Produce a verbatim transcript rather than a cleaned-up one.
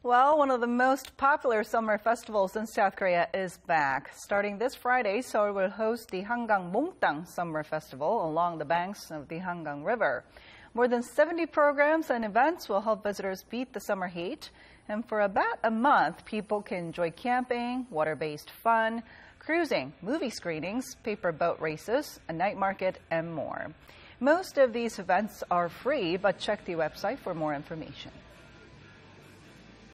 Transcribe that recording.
Well, one of the most popular summer festivals in South Korea is back. Starting this Friday, Seoul will host the Hangang Mongttang Summer Festival along the banks of the Hangang River. More than seventy programs and events will help visitors beat the summer heat. And for about a month, people can enjoy camping, water-based fun, cruising, movie screenings, paper boat races, a night market, and more. Most of these events are free, but check the website for more information.